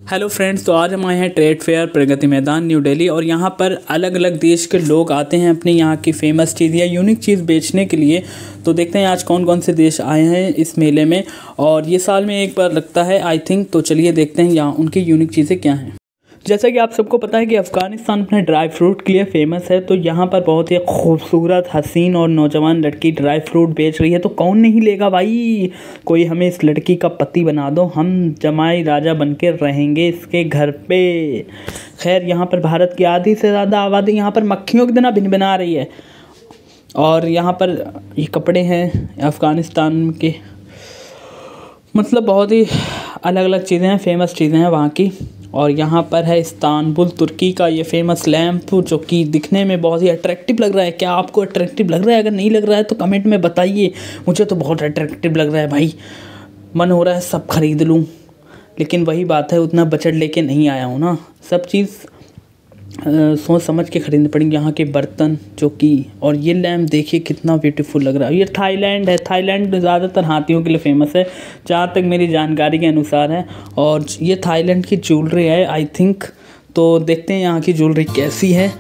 Hello friends, तो आज हम आए हैं trade fair Pragati Maidan new Delhi. और यहाँ पर अलग अलग देश के लोग आते हैं अपनी यहाँ की फेमस चीज़ या यूनिक चीज़ बेचने के लिए। तो देखते हैं आज कौन कौन से देश आए हैं इस मेले में, और ये साल में एक बार लगता है आई थिंक। तो चलिए देखते हैं यहाँ उनकी यूनिक चीज़ें क्या हैं। जैसा कि आप सबको पता है कि अफ़गानिस्तान अपने ड्राई फ्रूट के लिए फ़ेमस है। तो यहाँ पर बहुत ही खूबसूरत, हसीन और नौजवान लड़की ड्राई फ्रूट बेच रही है। तो कौन नहीं लेगा भाई। कोई हमें इस लड़की का पति बना दो, हम जमाई राजा बन के रहेंगे इसके घर पे। खैर, यहाँ पर भारत की आधी से ज़्यादा आबादी यहाँ पर मक्खियों की तरह भिन बना रही है। और यहाँ पर ये कपड़े हैं अफ़गानिस्तान के, मतलब बहुत ही अलग अलग चीज़ें हैं, फेमस चीज़ें हैं वहाँ की। और यहाँ पर है इस्तांबुल तुर्की का ये फेमस लैंप, जो कि दिखने में बहुत ही अट्रैक्टिव लग रहा है। क्या आपको अट्रैक्टिव लग रहा है? अगर नहीं लग रहा है तो कमेंट में बताइए। मुझे तो बहुत अट्रैक्टिव लग रहा है भाई, मन हो रहा है सब खरीद लूँ। लेकिन वही बात है, उतना बजट लेके नहीं आया हूँ ना। सब चीज़ सोच समझ के खरीदने पड़ेंगे। यहाँ के बर्तन जो कि, और ये लैम्प देखिए कितना ब्यूटीफुल लग रहा है। ये थाईलैंड है। थाईलैंड ज़्यादातर हाथियों के लिए फेमस है, जहाँ तक मेरी जानकारी के अनुसार है। और ये थाईलैंड की ज्वेलरी है आई थिंक। तो देखते हैं यहाँ की ज्वेलरी कैसी है।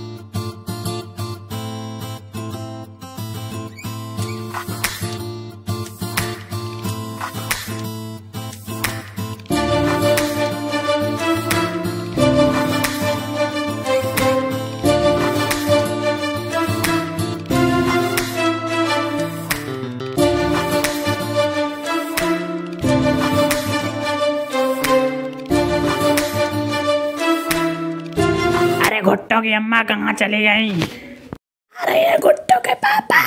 भुट्टो की अम्मा कहाँ चली गई? अरे ये भुट्टो के पापा।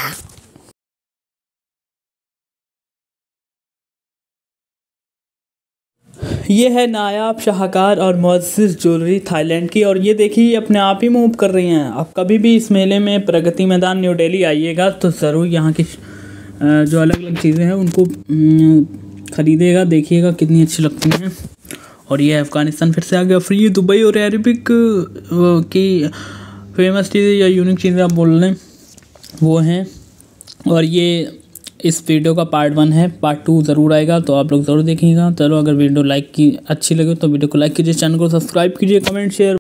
ये है नायाब, शाहकार और मुअज़्ज़ज़ ज्वेलरी थाईलैंड की। और ये देखिए अपने आप ही मूव कर रही हैं। आप कभी भी इस मेले में प्रगति मैदान न्यू दिल्ली आइएगा तो ज़रूर यहाँ की जो अलग अलग चीज़ें हैं उनको ख़रीदेगा, देखिएगा कितनी अच्छी लगती हैं। और ये अफ़गानिस्तान फिर से आ गया। फिर ये दुबई और अरबिक की फेमस चीज़ें या यूनिक चीज़ें आप बोल लें वो हैं। और ये इस वीडियो का पार्ट 1 है, पार्ट 2 ज़रूर आएगा, तो आप लोग ज़रूर देखिएगा। चलो, अगर वीडियो लाइक की अच्छी लगे तो वीडियो को लाइक कीजिए, चैनल को सब्सक्राइब कीजिए, कमेंट शेयर